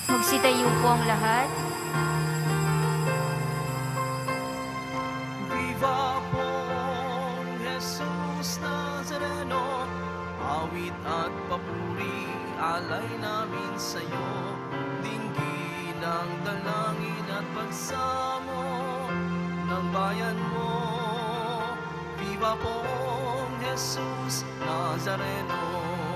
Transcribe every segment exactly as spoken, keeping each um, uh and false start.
Magsitayo po ang lahat. Viva pong Jesus Nazareno, awit at papuri, alay namin sa'yo. Dinggin ang dalangin at pagsamo ng bayan mo. Viva pong Jesus Nazareno.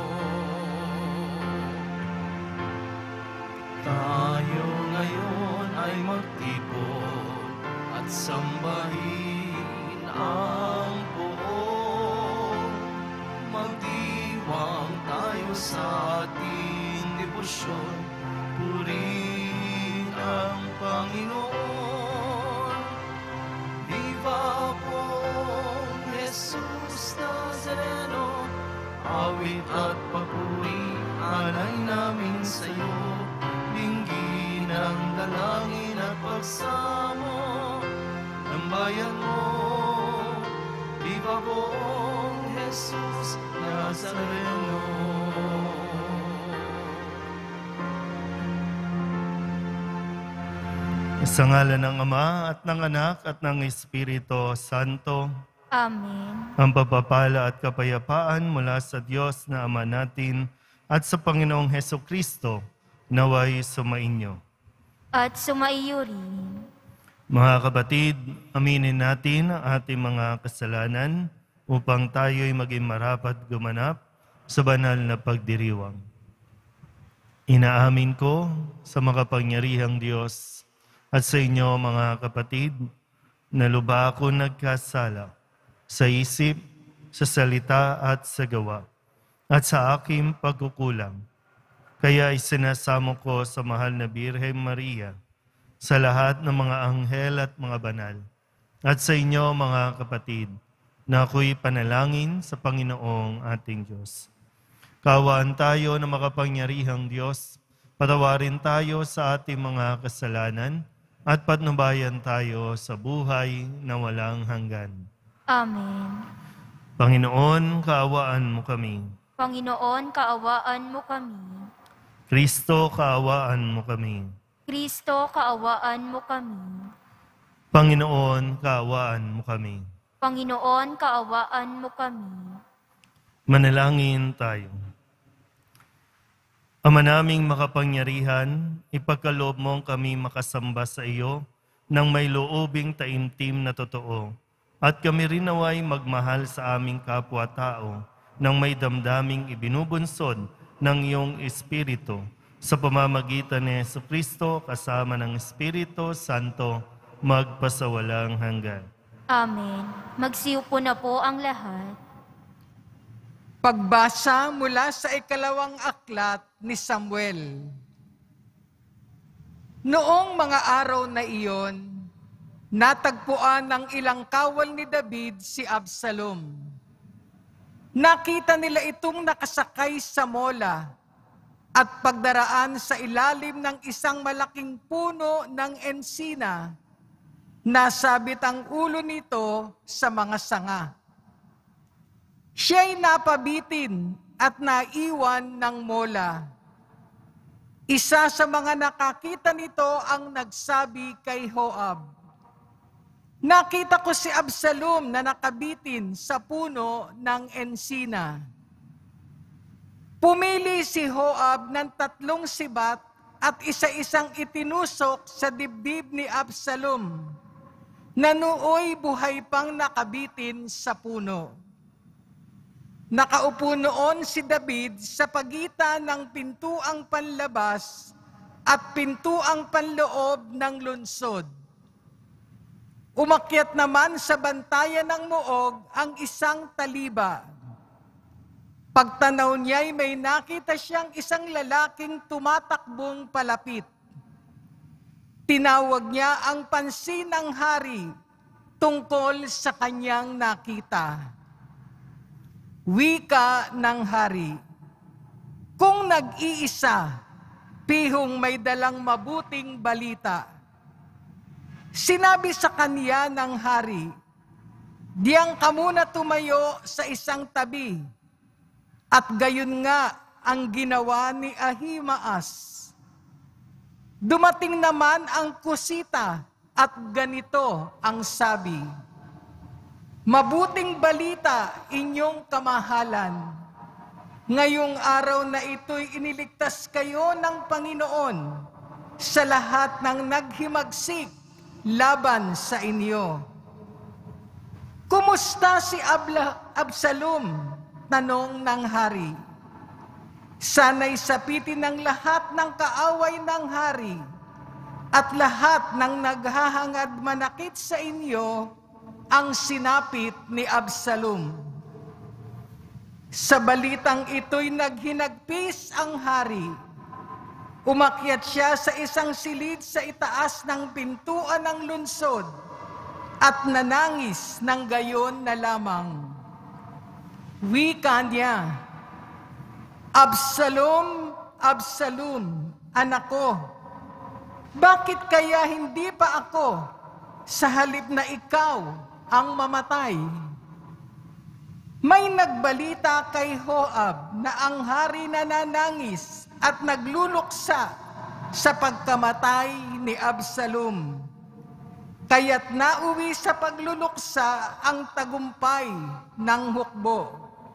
Tayo ngayon ay magtipon at sambahin ang poon. Magdiwang tayo sa ating debosyon, purihin ang Panginoon. Viva pong Jesus Nazareno, awit at papuri, alay namin sa'yo. Dinggin ang dalangin at pagsamo ng bayan mo. Viva pong Jesus Nazareno. Sa ngalan ng Ama at ng Anak at ng Espiritu Santo. Amen. Ang pagpapala at kapayapaan mula sa Diyos na Ama natin at sa Panginoong Hesukristo naway sumainyo. At sumaiyo rin. Mga kapatid, aminin natin ang ating mga kasalanan upang tayo'y maging marapat gumanap sa banal na pagdiriwang. Inaamin ko sa makapangyarihang Diyos at sa inyo mga kapatid na lubha ako nagkasala sa isip, sa salita at sa gawa at sa aking pagkukulang. Kaya isinasamo ko sa mahal na Birhen Maria, sa lahat ng mga anghel at mga banal, at sa inyo mga kapatid, na ako'y panalangin sa Panginoong ating Diyos. Kaawaan tayo ng makapangyarihang Diyos, patawarin tayo sa ating mga kasalanan, at patnubayan tayo sa buhay na walang hanggan. Amen. Panginoon, kaawaan mo kami. Panginoon, kaawaan mo kami. Kristo, kaawaan mo kami. Kristo, kaawaan mo kami. Panginoon, kaawaan mo kami. Panginoon, kaawaan mo kami. Manalangin tayo. Ama naming makapangyarihan, ipagkaloob mong kami makasamba sa iyo ng may loobing taimtim na totoo, at kami rin naway magmahal sa aming kapwa-tao ng may damdaming ibinubunsod ng iyong Espiritu sa pamamagitan ni Jesucristo kasama ng Espiritu Santo magpasawalang hanggan. Amen. Magsiupo na po ang lahat. Pagbasa mula sa ikalawang aklat ni Samuel. Noong mga araw na iyon, natagpuan ng ilang kawal ni David si Absalom. Nakita nila itong nakasakay sa mola at pagdaraan sa ilalim ng isang malaking puno ng ensina, nasabit ang ulo nito sa mga sanga. Siya'y napabitin at naiwan ng mola. Isa sa mga nakakita nito ang nagsabi kay Joab, "Nakita ko si Absalom na nakabitin sa puno ng ensina." Pumili si Joab ng tatlong sibat at isa-isang itinusok sa dibdib ni Absalom, na nooy buhay pang nakabitin sa puno. Nakaupo noon si David sa pagitan ng pintuang panlabas at pintuang panloob ng lungsod. Umakyat naman sa bantayan ng muog ang isang taliba. Pagtanaw niya'y may nakita siyang isang lalaking tumatakbong palapit. Tinawag niya ang pansin ng hari tungkol sa kanyang nakita. Wika ng hari, "Kung nag-iisa, pihong may dalang mabuting balita." Sinabi sa kanya ng hari, "Diyang ka muna tumayo sa isang tabi." At gayon nga ang ginawa ni Ahimaas. Dumating naman ang kusita at ganito ang sabi, "Mabuting balita inyong kamahalan. Ngayong araw na ito'y iniligtas kayo ng Panginoon sa lahat ng naghimagsik laban sa inyo." "Kumusta si Abla, Absalom?" tanong ng hari. "Sana'y sapitin ng lahat ng kaaway ng hari at lahat ng naghahangad manakit sa inyo ang sinapit ni Absalom." Sa balitang ito'y naghinagpis ang hari. Umakyat siya sa isang silid sa itaas ng pintuan ng lungsod at nanangis ng gayon na lamang. Wika niya, "Absalom, Absalom, anak ko, bakit kaya hindi pa ako sa halip na ikaw ang mamatay?" May nagbalita kay Joab na ang hari nananangis at nagluluksa sa pagkamatay ni Absalom. Kaya't nauwi sa pagluluksa ang tagumpay ng hukbo.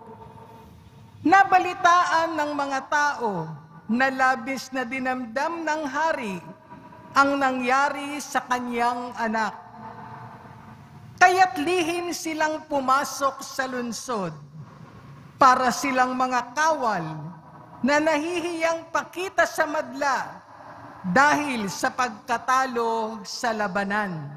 Nabalitaan ng mga tao na labis na dinamdam ng hari ang nangyari sa kanyang anak. Kaya't lihim silang pumasok sa lungsod para silang mga kawal na nahihiyang pakita sa madla dahil sa pagkatalo sa labanan.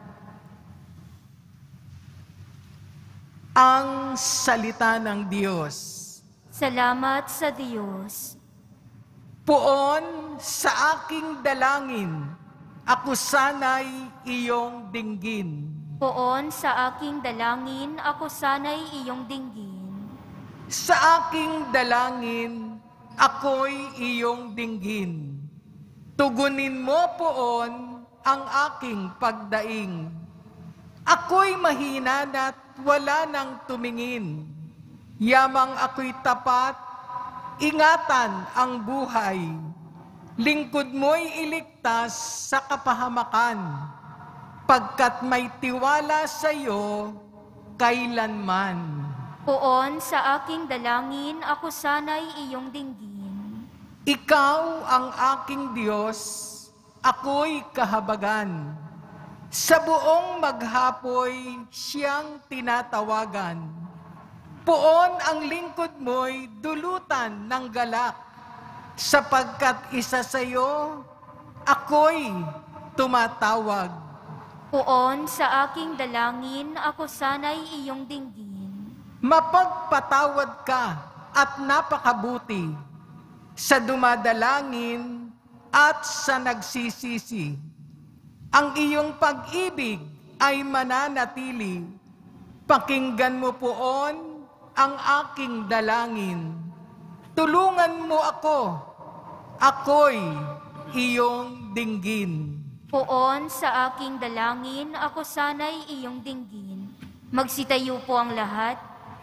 Ang salita ng Diyos. Salamat sa Diyos. Poon sa aking dalangin, ako sana'y iyong dinggin. Poon sa aking dalangin, ako sana'y iyong dinggin. Sa aking dalangin, ako'y iyong dinggin. Tugunin mo poon ang aking pagdaing. Ako'y mahina na't wala nang tumingin. Yamang ako'y tapat, ingatan ang buhay. Lingkod mo'y iligtas sa kapahamakan, pagkat may tiwala sa iyo kailanman. Poon sa aking dalangin, ako sana'y iyong dinggin. Ikaw ang aking Diyos, ako'y kahabagan. Sa buong maghapoy siyang tinatawagan. Poon ang lingkod mo'y dulutan ng galak, sapagkat isa sa iyo, ako'y tumatawag. Poon sa aking dalangin, ako sana'y iyong dinggin. Mapagpatawad ka at napakabuti sa dumadalangin at sa nagsisisi. Ang iyong pag-ibig ay mananatili. Pakinggan mo poon ang aking dalangin. Tulungan mo ako, ako'y iyong dinggin. Poon sa aking dalangin, ako sana'y iyong dinggin. Magsitayo po ang lahat.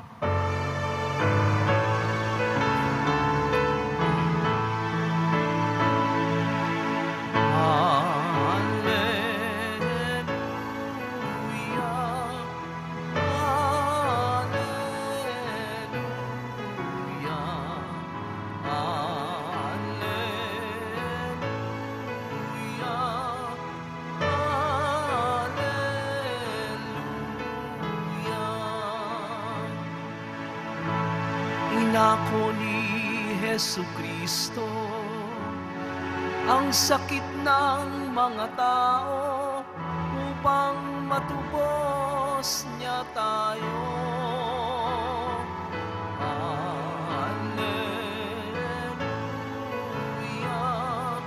Inako ni Jesucristo ang sakit ng mga tao upang matubos niya tayo. Hallelujah,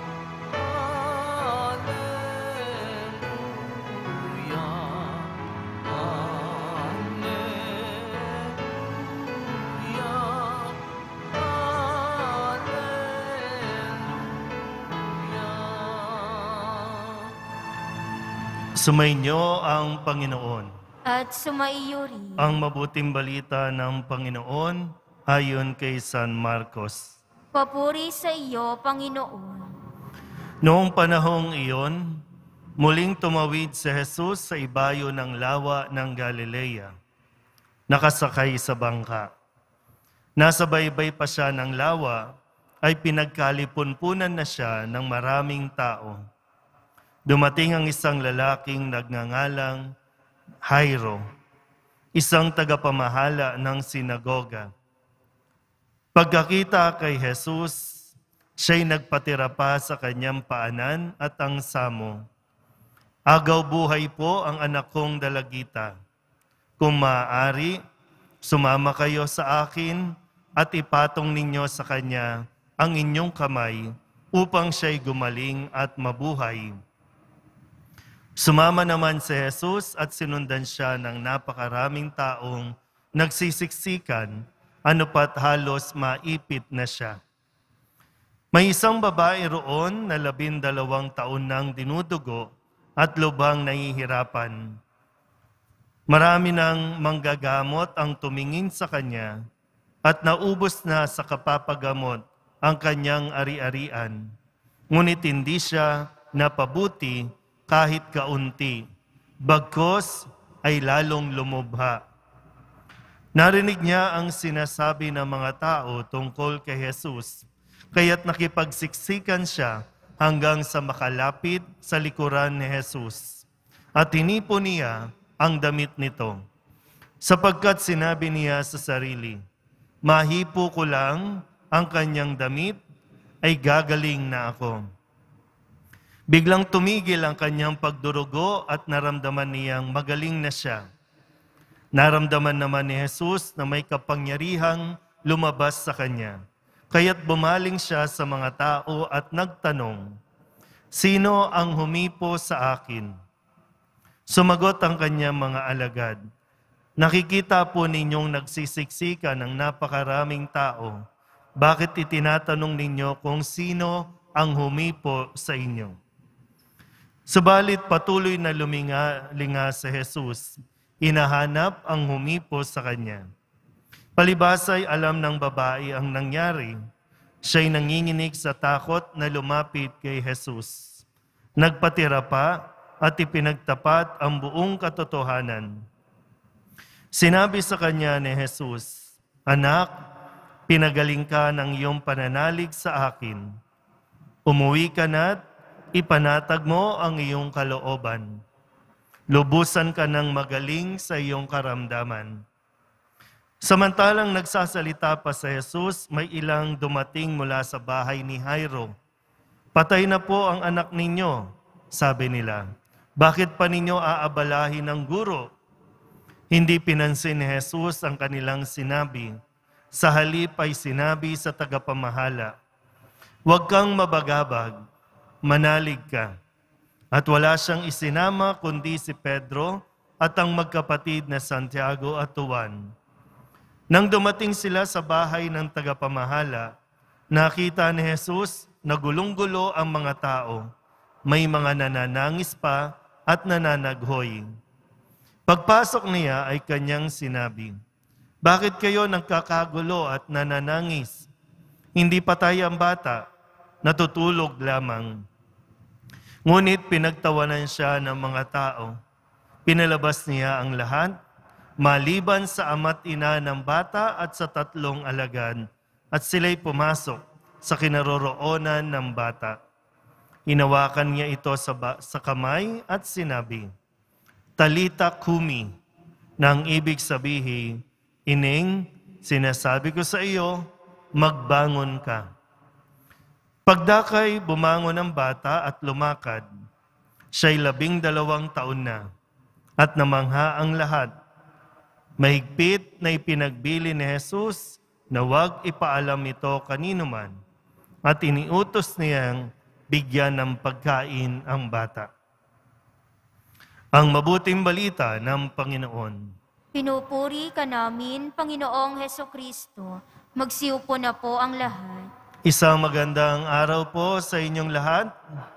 hallelujah, Sumainyo ang Panginoon. At sumaiyo rin. Ang mabuting balita ng Panginoon ayon kay San Marcos. Papuri sa iyo, Panginoon. Noong panahong iyon, muling tumawid si Jesus sa ibayo ng lawa ng Galilea, nakasakay sa bangka. Nasa baybay pa siya ng lawa, ay pinagkalipunpunan na siya ng maraming tao. Dumating ang isang lalaking nagngangalang Jairo, isang tagapamahala ng sinagoga. Pagkakita kay Jesus, siya'y nagpatira pa sa kanyang paanan at ang samo. Agaw buhay po ang anak kong dalagita. Kung maaari, sumama kayo sa akin at ipatong ninyo sa kanya ang inyong kamay upang siya'y gumaling at mabuhay. Sumama naman si Jesus at sinundan siya ng napakaraming taong nagsisiksikan, ano pat halos maipit na siya. May isang babae roon na labindalawang taon nang dinudugo at lubhang nahihirapan. Marami nang manggagamot ang tumingin sa kanya at naubos na sa kapapagamot ang kanyang ari-arian. Ngunit hindi siya napabuti kahit kaunti, bagkos ay lalong lumubha. Narinig niya ang sinasabi ng mga tao tungkol kay Jesus, kaya't nakipagsiksikan siya hanggang sa makalapit sa likuran ni Jesus. At hinipon niya ang damit nito, sapagkat sinabi niya sa sarili, mahipo ko lang ang kanyang damit, ay gagaling na ako. Biglang tumigil ang kanyang pagdurugo at naramdaman niyang magaling na siya. Naramdaman naman ni Jesus na may kapangyarihang lumabas sa kanya. Kaya't bumaling siya sa mga tao at nagtanong, sino ang humipo sa akin? Sumagot ang kanyang mga alagad, nakikita po ninyong nagsisiksika ng napakaraming tao. Bakit itinatanong ninyo kung sino ang humipo sa inyo? Subalit patuloy na luminga-linga sa Jesus, inahanap ang humipo sa kanya. Palibasay alam ng babae ang nangyari. Siya'y nanginginig sa takot na lumapit kay Jesus. Nagpatira pa at ipinagtapat ang buong katotohanan. Sinabi sa kanya ni Jesus, anak, pinagaling ka ng iyong pananalig sa akin. Umuwi ka na't ipanatag mo ang iyong kalooban. Lubusan ka ng magaling sa iyong karamdaman. Samantalang nagsasalita pa sa Jesus, may ilang dumating mula sa bahay ni Jairo. Patay na po ang anak ninyo, sabi nila. Bakit pa ninyo aabalahin ang guro? Hindi pinansin ni Jesus ang kanilang sinabi. Sa halip ay sinabi sa tagapamahala, huwag kang mabagabag, manalig ka. At wala siyang isinama kundi si Pedro at ang magkapatid na Santiago at Juan. Nang dumating sila sa bahay ng tagapamahala, nakita ni Jesus na gulong-gulo ang mga tao. May mga nananangis pa at nananaghoy. Pagpasok niya ay kanyang sinabi, bakit kayo nagkakagulo at nananangis? Hindi patay ang bata, natutulog lamang. Ngunit pinagtawanan siya ng mga tao. Pinalabas niya ang lahat, maliban sa ama't ina ng bata at sa tatlong alagad, at sila'y pumasok sa kinaroroonan ng bata. Hinawakan niya ito sa, sa kamay at sinabi, Talita kumi, na ang ibig sabihin, Ining, sinasabi ko sa iyo, magbangon ka. Pagdakay, bumangon ang bata at lumakad. Siya'y labing dalawang taon na, at namangha ang lahat. Mahigpit na ipinagbili ni Jesus na huwag ipaalam ito kanino man, at iniutos niyang bigyan ng pagkain ang bata. Ang mabuting balita ng Panginoon. Pinupuri ka namin, Panginoong Hesukristo. Magsiupo na po ang lahat. Isang magandang araw po sa inyong lahat.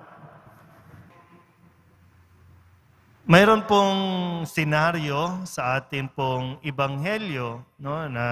Mayroon pong senaryo sa ating pong ebanghelyo, no, na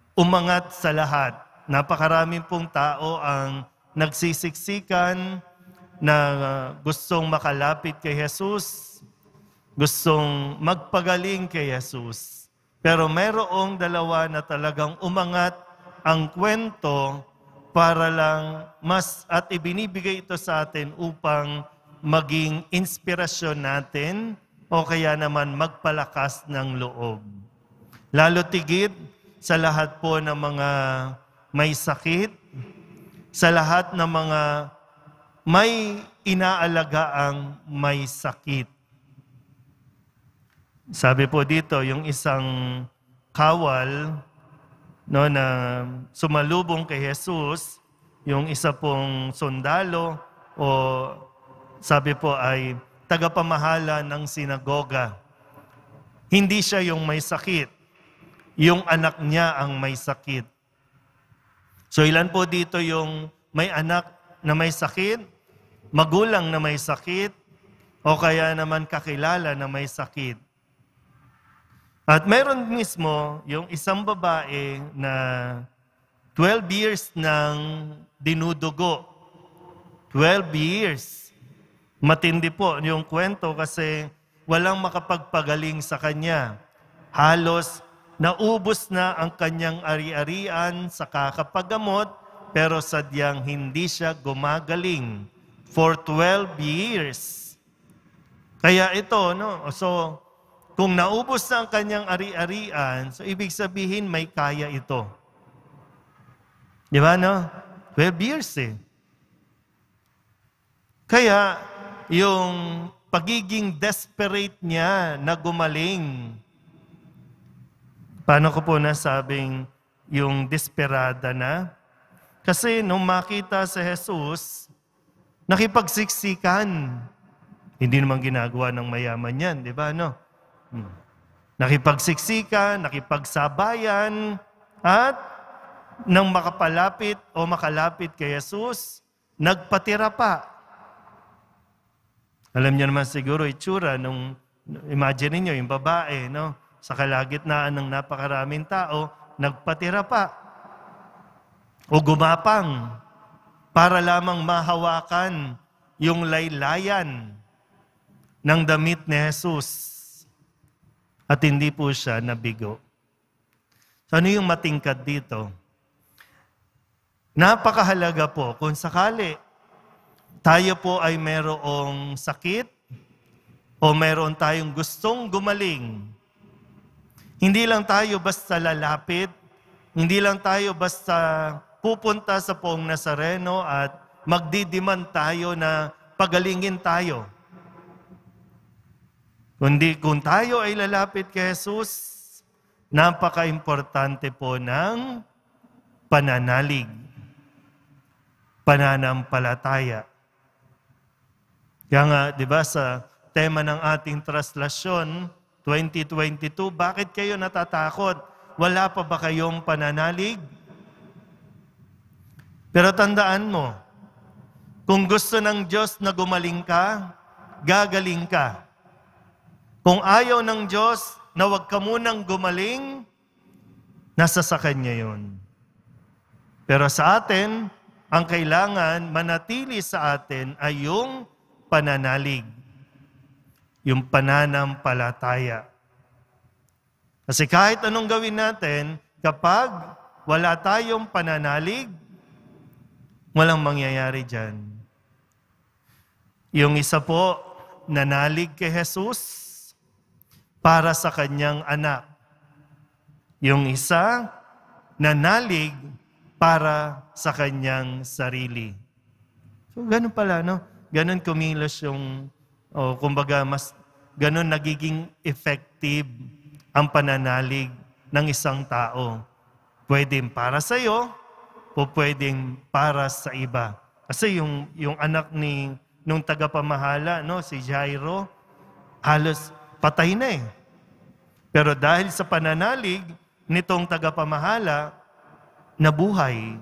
umangat sa lahat. Napakaraming pong tao ang nagsisiksikan na uh, gustong makalapit kay Jesus, gustong magpagaling kay Jesus. Pero mayroong dalawa na talagang umangat ang kwento para lang mas at ibinibigay ito sa atin upang maging inspirasyon natin o kaya naman magpalakas ng loob. Lalo tigit sa lahat po ng mga may sakit, sa lahat ng mga may inaalagaang may sakit. Sabi po dito, yung isang kawal no, na sumalubong kay Jesus, yung isa pong sundalo o sabi po ay tagapamahala ng sinagoga. Hindi siya yung may sakit. Yung anak niya ang may sakit. So ilan po dito yung may anak na may sakit, magulang na may sakit, o kaya naman kakilala na may sakit. At mayroon mismo yung isang babae na twelve years nang dinudugo. twelve years. Matindi po yung kwento kasi walang makapagpagaling sa kanya. Halos naubos na ang kanyang ari-arian sa kakapagamot, pero sadyang hindi siya gumagaling for twelve years. Kaya ito, no? So, kung naubos na ang kanyang ari-arian, so ibig sabihin may kaya ito. Di ba, no? twelve years eh. Kaya, yung pagiging desperate niya na gumaling, paano ko po nasabing yung desperada na? Kasi nung makita si Jesus, nakipagsiksikan. Hindi naman ginagawa ng mayaman yan, di ba, no? Hmm. Nakipagsiksikan, nakipagsabayan, at nang makapalapit o makalapit kay Jesus, nagpatira pa. Alam niyo naman siguro itsura nung, imagine niyo yung babae, no? Sa kalagitnaan ng napakaraming tao, nagpatira pa. O gumapang para lamang mahawakan yung laylayan ng damit ni Jesus. At hindi po siya nabigo. So ano yung matingkad dito? Napakahalaga po kung sakali tayo po ay mayroong sakit o mayroon tayong gustong gumaling. Hindi lang tayo basta lalapit, hindi lang tayo basta pupunta sa Poong Nazareno at magdidiman tayo na pagalingin tayo. Kundi kung tayo ay lalapit kay Jesus, napaka-importante po ng pananalig, pananampalataya. Kaya nga, di ba, sa tema ng ating translasyon, twenty twenty-two, bakit kayo natatakot? Wala pa ba kayong pananalig? Pero tandaan mo, kung gusto ng Diyos na gumaling ka, gagaling ka. Kung ayaw ng Diyos na huwag ka munang gumaling, nasa sa Kanya yun. Pero sa atin, ang kailangan manatili sa atin ay yung pananalig, yung pananampalataya. Kasi kahit anong gawin natin, kapag wala tayong pananalig, walang mangyayari dyan. Yung isa po, nanalig kay Jesus para sa kanyang anak. Yung isa, nanalig para sa kanyang sarili. So, ganun pala, no? Ganun kumilos yung, o kumbaga, mas ganun nagiging effective ang pananalig ng isang tao. Pwedeng para sa iyo, o pwedeng para sa iba. Kasi yung, yung anak ni nung tagapamahala, no, si Jairo, halos patay na eh. Pero dahil sa pananalig nitong tagapamahala, nabuhay.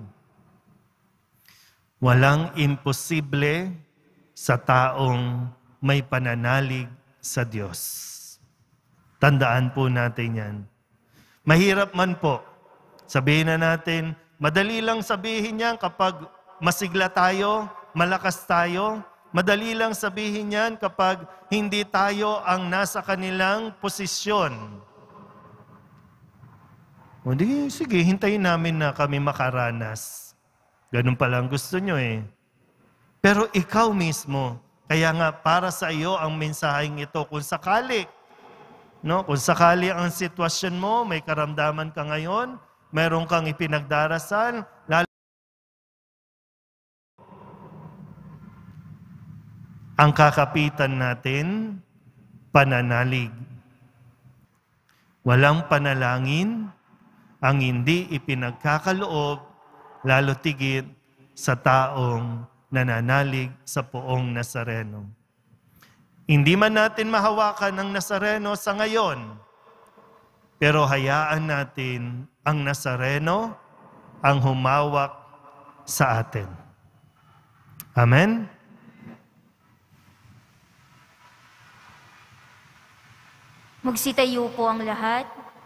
Walang imposible sa taong may pananalig sa Diyos. Tandaan po natin yan. Mahirap man po. Sabihin na natin, madali lang sabihin yan kapag masigla tayo, malakas tayo, Madali lang sabihin yan kapag hindi tayo ang nasa kanilang posisyon. O di, sige, hintayin namin na kami makaranas. Ganun pala ang gusto nyo eh. Pero ikaw mismo, kaya nga para sa iyo ang mensaheng ito, kung sakali, no, kung sakali ang sitwasyon mo, may karamdaman ka ngayon, mayroon kang ipinagdarasal, lalo ang kakapitan natin, pananalig. Walang panalangin ang hindi ipinagkakaloob, lalo tigit sa taong nananalig sa poong Nazareno. Hindi man natin mahawakan ang Nazareno sa ngayon, pero hayaan natin ang Nazareno ang humawak sa atin. Amen? Magsitayo po ang lahat.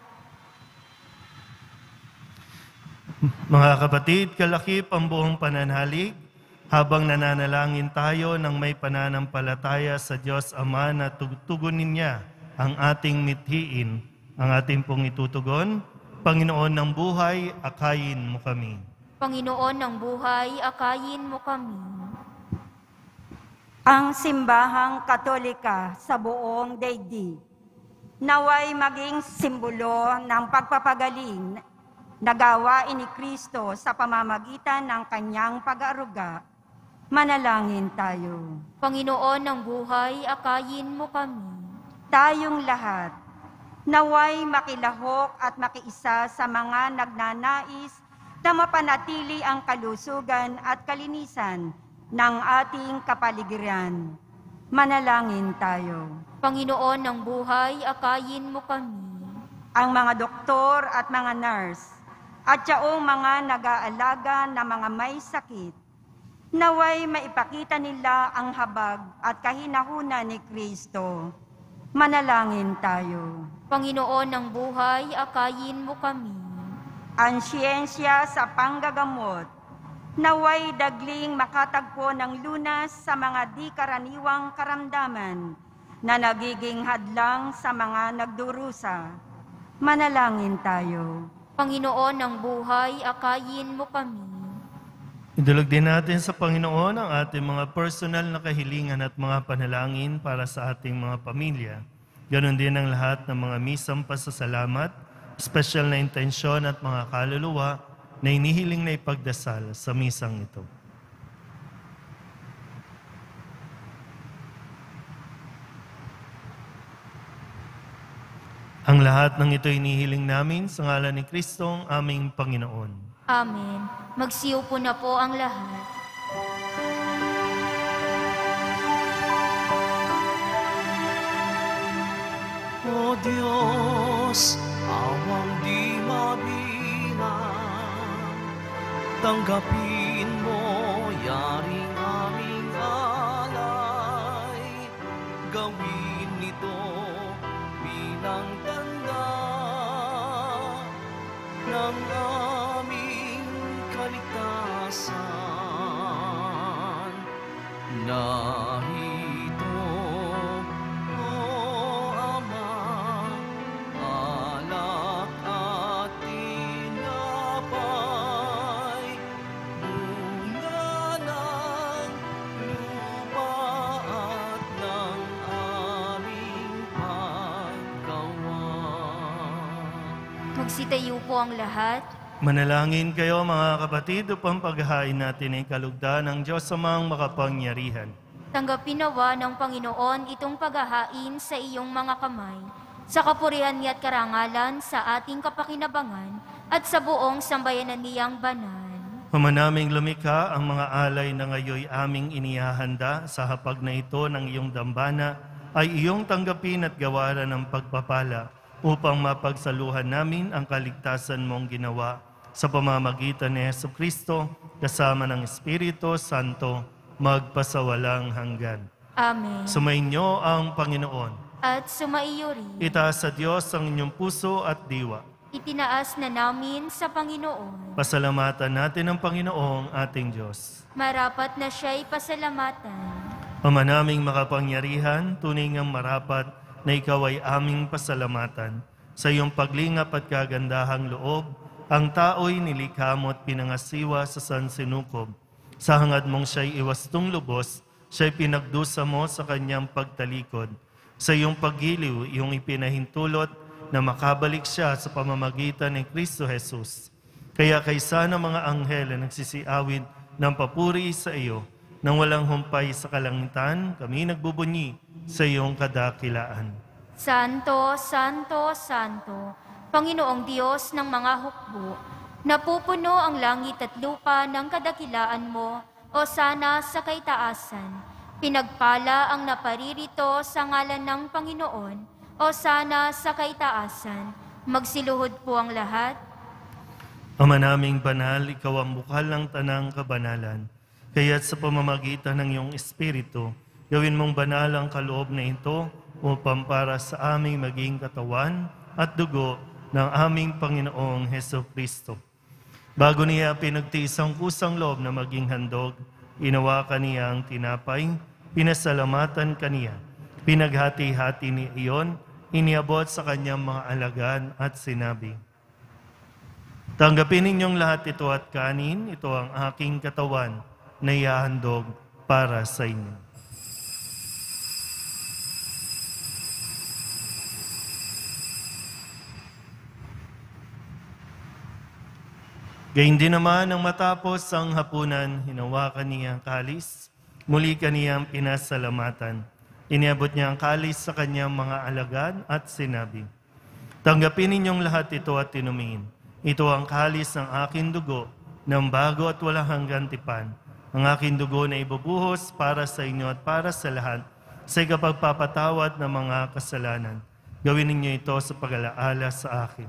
Mga kapatid, kalakip ang buong pananalig habang nananalangin tayo ng may pananampalataya sa Diyos Ama na tugunin niya ang ating mithiin, ang ating pong itutugon. Panginoon ng buhay, akayin mo kami. Panginoon ng buhay, akayin mo kami. Ang simbahang Katolika sa buong daigdig naway maging simbolo ng pagpapagaling na gawain ni Kristo sa pamamagitan ng kanyang pag-aaruga. Manalangin tayo. Panginoon ng buhay, akayin mo kami. Tayong lahat, naway makilahok at makiisa sa mga nagnanais na mapanatili ang kalusugan at kalinisan ng ating kapaligiran. Manalangin tayo. Panginoon ng buhay, akayin mo kami. Ang mga doktor at mga nurse at yaong mga nag-aalaga na mga may sakit, naway maipakita nila ang habag at kahinahunan ni Kristo. Manalangin tayo. Panginoon ng buhay, akayin mo kami. Ang siyensya sa panggagamot, naway dagling makatagpo ng lunas sa mga di karaniwang karamdaman na nagiging hadlang sa mga nagdurusa. Manalangin tayo. Panginoon ng buhay, akayin mo kami. Idulog din natin sa Panginoon ang ating mga personal na kahilingan at mga panalangin para sa ating mga pamilya. Ganon din ang lahat ng mga misang pasasalamat, special na intensyon at mga kaluluwa na inihiling na ipagdasal sa misang ito. Ang lahat ng ito inihiling namin sa ngalan ni Kristong aming Panginoon. Amen. Magsiyo po na po ang lahat. O Diyos, awang di mabilang, tanggapin mo yaring aming alay, gawin nito bilang tanda ng aming kaligtasan. Narito, O Ama, alak at tinapay, bunga ng lupa at ng aming paggawa. Magsitayo po ang lahat. Manalangin kayo mga kapatid upang paghahain natin ay kalugdan ng Diyos amang makapangyarihan. Tanggapin nawa ng Panginoon itong paghahain sa iyong mga kamay, sa kapurihan niya at karangalan sa ating kapakinabangan at sa buong sambayanan niyang banal. Humanaming lumikha ang mga alay na ngayoy aming inihahanda sa hapag na ito ng iyong dambana ay iyong tanggapin at gawaran ng pagpapala upang mapagsaluhan namin ang kaligtasan mong ginawa sa pamamagitan ni Jesucristo kasama ng Espiritu Santo magpasawalang hanggan. Amen. Sumainyo ang Panginoon. At sumaiyo rin. Itaas sa Diyos ang inyong puso at diwa. Itinaas na namin sa Panginoon. Pasalamatan natin ang Panginoong ating Diyos. Marapat na siya'y pasalamatan. Ama naming makapangyarihan, tunay ngang marapat na ikaw ay aming pasalamatan. Sa iyong paglingap at kagandahang loob, ang tao'y nilikha mo at pinangasiwa sa sansinukob. Sa hangad mong siya'y iwastong lubos, siya'y pinagdusa mo sa kanyang pagtalikod. Sa iyong paggiliw, iyong ipinahintulot na makabalik siya sa pamamagitan ni Kristo Jesus. Kaya kaysa ng mga anghel na nagsisiawid ng papuri sa iyo, nang walang humpay sa kalangitan, kami nagbubunyi sa iyong kadakilaan. Santo, Santo, Santo, Panginoong Diyos ng mga hukbo, napupuno ang langit at lupa ng kadakilaan mo, o sana sa kaitaasan. Pinagpala ang naparirito sa ngalan ng Panginoon, o sana sa kaitaasan. Magsiluhod po ang lahat. Ama naming banal, ikaw ang bukal ng tanang kabanalan. Kaya't sa pamamagitan ng iyong Espiritu, gawin mong banal ang kaloob na ito upang para sa aming maging katawan at dugo ng aming Panginoong Heso Kristo. Bago niya pinagtiis ang kusang loob na maging handog, inawakan niya ang tinapay, pinasalamatan kaniya, pinaghati-hati ni iyon, iniabot sa kanyang mga alagad at sinabi, "Tanggapin ninyong lahat ito at kanin, ito ang aking katawan, na ihahandog para sa inyo." Gayun din naman nang matapos ang hapunan, hinawakan niya ang kalis, muli kaniyang pinasalamatan. Iniabot niya ang kalis sa kanyang mga alagad at sinabi, "Tanggapin ninyong lahat ito at inumin. Ito ang kalis ng aking dugo, ng bago at walang hanggang tipan. Ang aking dugo na ibubuhos para sa inyo at para sa lahat sa ikapagpapatawad ng mga kasalanan. Gawin ninyo ito sa pag-alaala sa akin."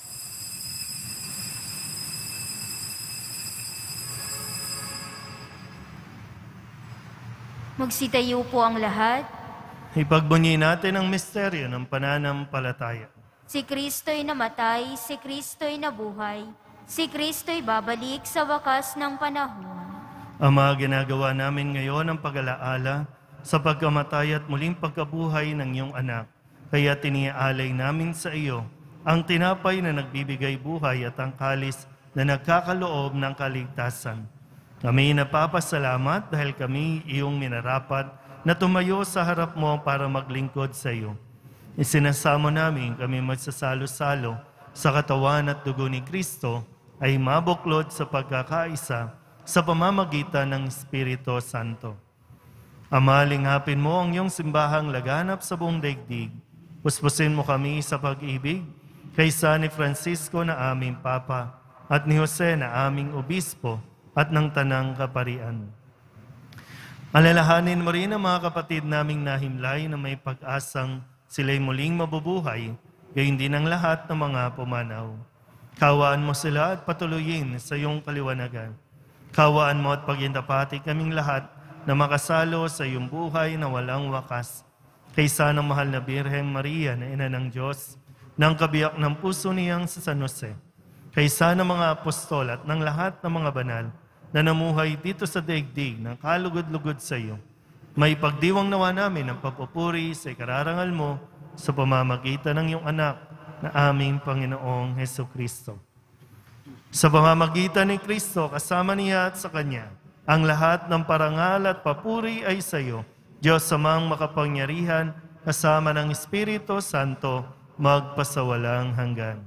Magsitayo po ang lahat. Ipagbunyi natin ang misteryo ng pananampalataya. Si Kristo'y namatay, si Kristo'y nabuhay, si Kristo'y babalik sa wakas ng panahon. Ama, ginagawa namin ngayon ang pag-alaala sa pagkamatay at muling pagkabuhay ng iyong anak. Kaya tiniaalay namin sa iyo ang tinapay na nagbibigay buhay at ang kalis na nagkakaloob ng kaligtasan. Kami napapasalamat dahil kami iyong minarapat na tumayo sa harap mo para maglingkod sa iyo. Isinasamo namin kami magsasalo-salo sa katawan at dugo ni Kristo ay mabuklod sa pagkakaisa sa pamamagitan ng Espiritu Santo. Ama, linghapin mo ang iyong simbahang laganap sa buong daigdig. Puspusin mo kami sa pag-ibig kaysa ni Francisco na aming Papa at ni Jose na aming Obispo at ng Tanang Kaparian. Alalahanin mo rin ang mga kapatid naming nahimlay na may pag-asang sila'y muling mabubuhay, gayon din ang lahat ng mga pumanaw. Kawaan mo sila at patuloyin sa iyong kaliwanagan. Kawaan mo at pagintapati kaming lahat na makasalo sa iyong buhay na walang wakas. Kaysa ng mahal na Birheng Maria na Ina ng Diyos, ng kabiyak ng puso niyang sa San Jose, kaysa ng mga apostol at ng lahat ng mga banal na namuhay dito sa daigdig ng kalugod-lugod sa iyo, may pagdiwang nawa namin ang papupuri sa ikararangal mo sa pamamagitan ng iyong anak na aming Panginoong Heso Kristo. Sa pamamagitan ni Kristo, kasama niya at sa Kanya, ang lahat ng parangal at papuri ay sa iyo, Diyos amang makapangyarihan, kasama ng Espiritu Santo, magpasawalang hanggan.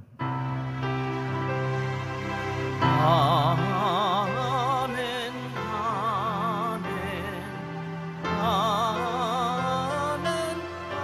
Amen, amen, amen,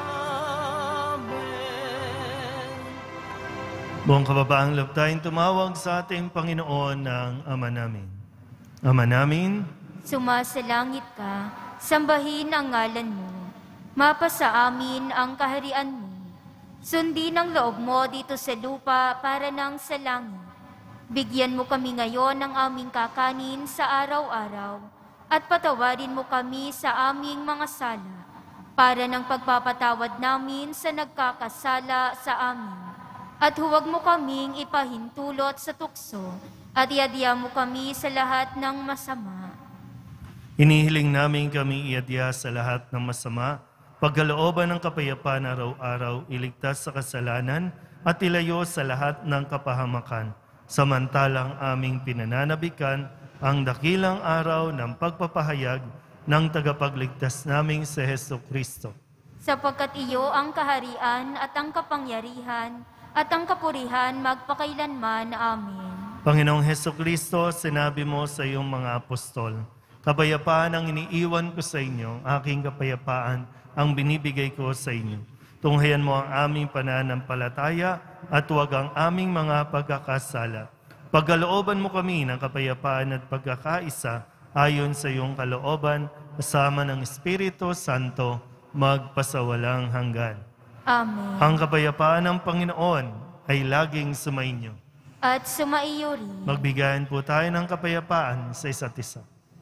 amen. Buong kababaang loob tayong tumawag sa ating Panginoon ng Ama namin. Ama namin, Sumasalangit ka, sambahin ang ngalan mo. Mapasa amin ang kaharian mo. Sundin ang loob mo dito sa lupa para nang sa langit. Bigyan mo kami ngayon ng aming kakanin sa araw-araw at patawarin mo kami sa aming mga sala para ng pagpapatawad namin sa nagkakasala sa amin. At huwag mo kaming ipahintulot sa tukso at iadya mo kami sa lahat ng masama. Inihiling namin kami iadya sa lahat ng masama, pagkalooban ng kapayapaan araw-araw, iligtas sa kasalanan at ilayo sa lahat ng kapahamakan. Samantalang aming pinananabikan ang dakilang araw ng pagpapahayag ng tagapagligtas naming si Hesus Kristo. Sapagkat iyo ang kaharian at ang kapangyarihan at ang kapurihan magpakailanman. Amen. Panginoong Hesus Kristo, sinabi mo sa iyong mga apostol, kapayapaan ang iniiwan ko sa inyo, aking kapayapaan ang binibigay ko sa inyo. Tunghayan mo ang aming pananampalataya at huwag ang aming mga pagkakasala. Pagkalooban mo kami ng kapayapaan at pagkakaisa ayon sa iyong kalooban, kasama ng Espiritu Santo, magpasawalang hanggan. Amen. Ang kapayapaan ng Panginoon ay laging sumainyo. At sumaiyo rin. Magbigayan po tayo ng kapayapaan sa isa't isa.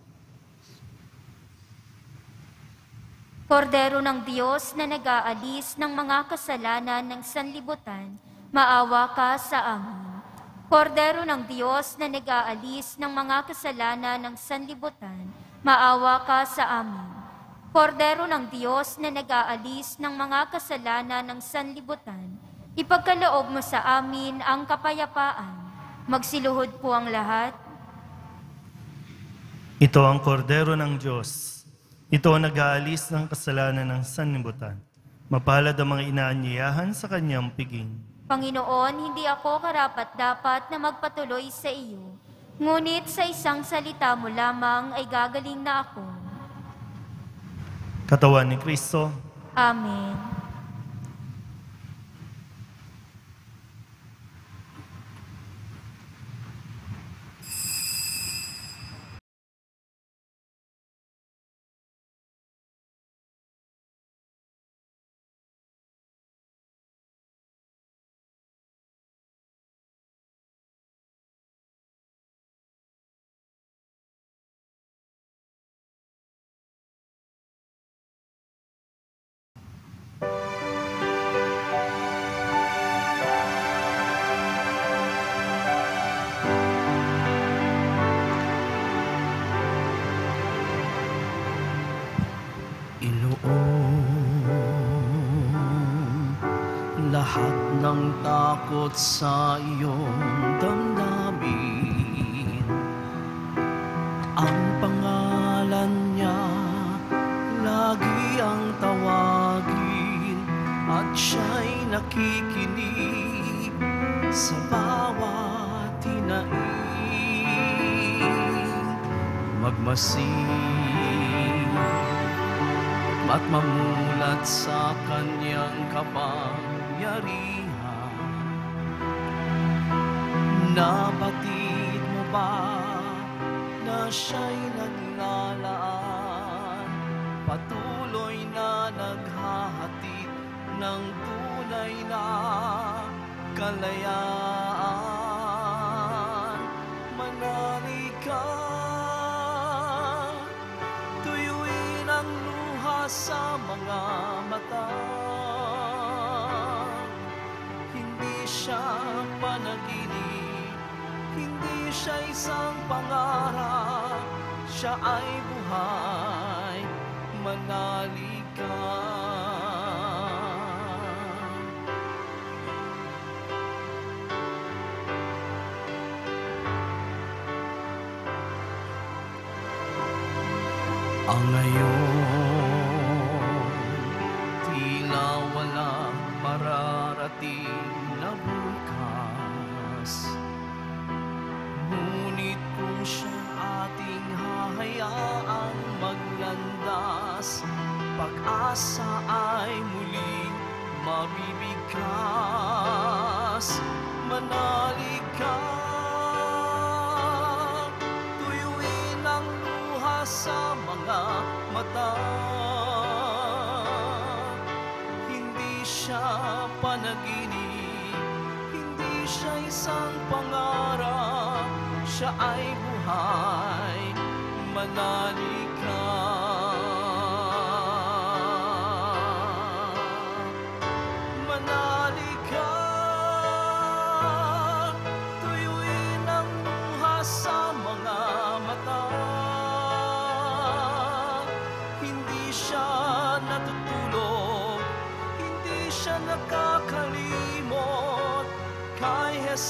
Kordero ng Diyos na nag-aalis ng mga kasalanan ng sanlibutan, maawa ka sa amin. Kordero ng Diyos na nag-aalis ng mga kasalanan ng sanlibutan, maawa ka sa amin. Kordero ng Diyos na nag-aalis ng mga kasalanan ng sanlibutan, ipagkaloob mo sa amin ang kapayapaan. Magsiluhod po ang lahat. Ito ang kordero ng Diyos. Ito ang nag-aalis ng kasalanan ng sanlibutan. Mapalad ang mga inaanyayahan sa kanyang piging. Panginoon, hindi ako karapat-dapat na magpatuloy sa iyo. Ngunit sa isang salita mo lamang ay gagaling na ako. Katawan ni Kristo. Amen. Lahat ng takot sa iyong damdamin, ang pangalan niya lagi ang tawagin, at siya'y nakikinig sa bawat hinaing. Magmasid at mamulat sa kanyang kapangyarihan. Nabatid mo ba na siya'y naglalaan, patuloy na naghahatid ng tunay na kalayaan? Manali ka, tuyuin ang luha sa mga mata. Hindi siya panaginip, hindi siya isang pangarap, siya ay buhay. Manali ka. Ang ngayon, tila walang mararating na bukas. Ngunit kung siya ating hahayaang maglandas, pag-asa ay muling mabibigkas. Manali ka, tuyuin ang luha sa mga mata. Hindi siya panaginip, hindi siya isang pangarap, siya ay buhay. Manali ka. Manali ka, tuyuin ang luha sa mga mata. siya natutulog, hindi siya nakakalimot kay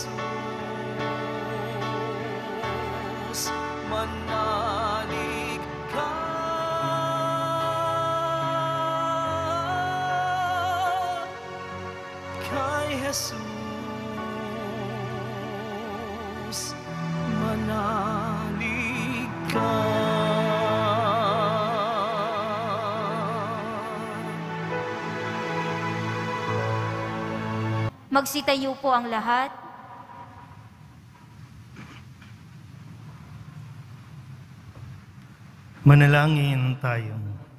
Jesus. Manalig ka, kay Jesus. Manalig ka. Magsitayo po ang lahat. Manalangin tayo.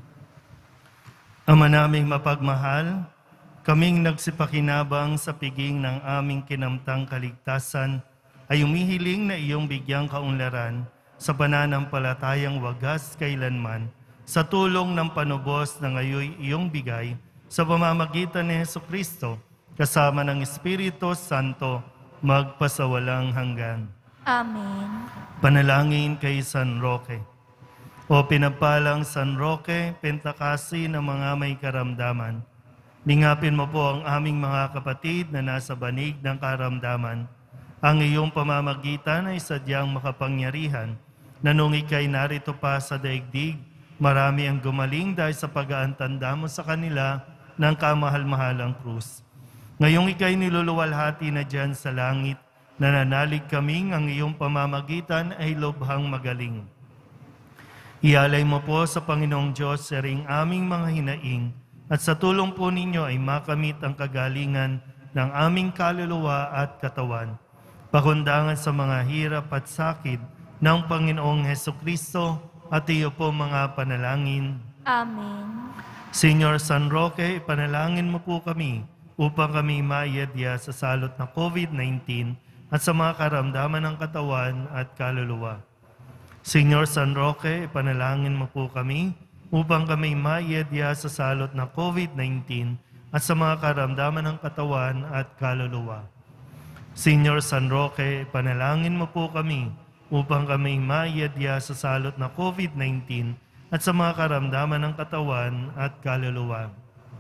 Ama naming mapagmahal, kaming nagsipakinabang sa piging ng aming kinamtang kaligtasan, ay umihiling na iyong bigyang kaunlaran sa pananampalatayang wagas kailanman, sa tulong ng panubos na ngayon iyong bigay sa pamamagitan ni Jesucristo, kasama ng Espiritu Santo, magpasawalang hanggan. Amen. Panalangin kay San Roque. O pinagpalang San Roque, pentakasi ng mga may karamdaman, lingapin mo po ang aming mga kapatid na nasa banig ng karamdaman. Ang iyong pamamagitan ay sadyang makapangyarihan, na nung ika'y narito pa sa daigdig, marami ang gumaling dahil sa pag-aantanda mo sa kanila ng kamahal-mahalang krus. Ngayong ika'y niluluwalhati na dyan sa langit, nananalig kaming ang iyong pamamagitan ay lubhang magaling. Ialay mo po sa Panginoong Diyos sa ring aming mga hinaing, at sa tulong po ninyo ay makamit ang kagalingan ng aming kaluluwa at katawan. Pakundangan sa mga hirap at sakit ng Panginoong Hesukristo at iyo po mga panalangin. Amen. Señor San Roque, panalangin mo po kami upang kami maiyadya sa salot na COVID nineteen at sa mga karamdaman ng katawan at kaluluwa. Señor San Roque, panalangin mo po kami upang kami maiyadya sa salot na COVID nineteen at sa mga karamdaman ng katawan at kaluluwa. Señor San Roque, panalangin mo po kami upang kami maiyadya sa salot na COVID nineteen at sa mga karamdaman ng katawan at kaluluwa.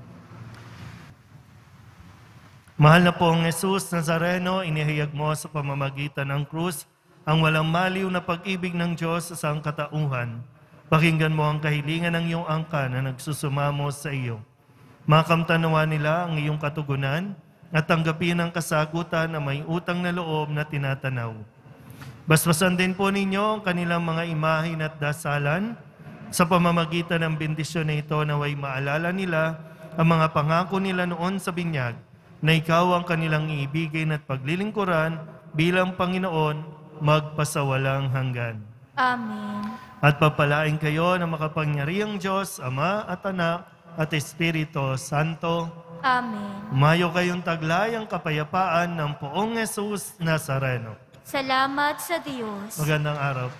Mahal na pong Jesus Nazareno, inihayag mo sa pamamagitan ng krus ang walang maliw na pag-ibig ng Diyos sa sangkatauhan. Pakinggan mo ang kahilingan ng iyong angka na nagsusumamo sa iyo. Makamtanawa nila ang iyong katugunan at tanggapin ang kasagutan na may utang na loob na tinatanaw. Basbasan din po ninyo ang kanilang mga imahin at dasalan sa pamamagitan ng bendisyon na ito, naway maalala nila ang mga pangako nila noon sa binyag na ikaw ang kanilang iibigin at paglilingkuran bilang Panginoon magpasawalang hanggan. Amen. At papalain kayo ng makapangyarihang Diyos, Ama at Anak at Espiritu Santo. Amen. Umayo kayong taglay ang kapayapaan ng Poong Jesus Nazareno. Salamat sa Diyos. Magandang araw po.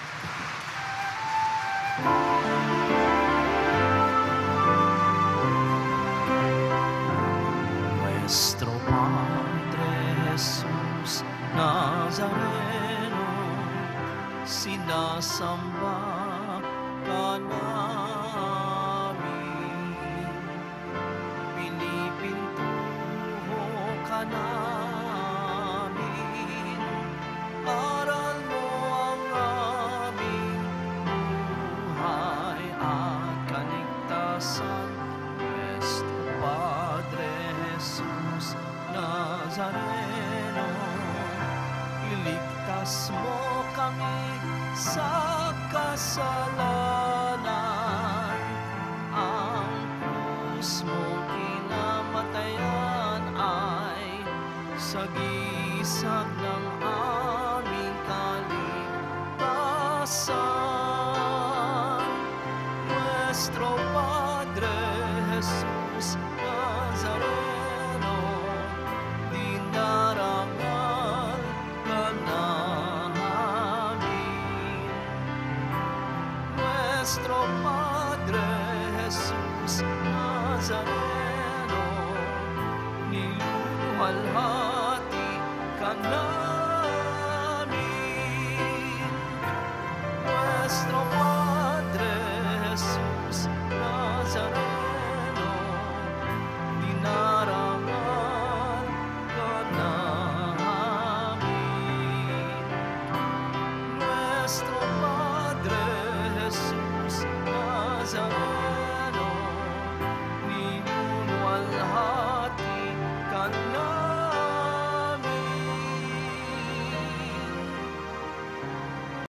Nuestro Padre Jesus Nazareno, sinasamba ka namin, pinipintuho ka namin, aral mo ang aming buhay at kaligtasan. Nuestro Padre Jesus Nazareno, iligtas mo kami sa kasalanan. Ang krus mo kinamatayan ay sagisag ng aming kaligtasan. Nuestro Padre Jesus Nazareno, dinarangal ka namin. Nuestro Padre Jesus Nazareno, niluluhalhal